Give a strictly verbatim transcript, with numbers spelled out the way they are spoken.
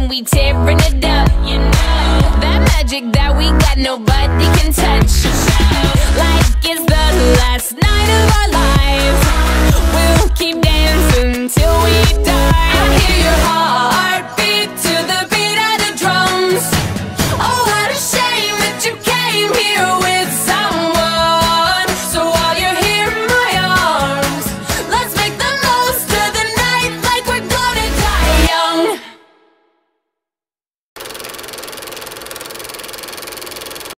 we tearing it up. You know that magic that we got, nobody can touch. Like it's the last night of our lives. We'll keep dancing till we die. I hear your heart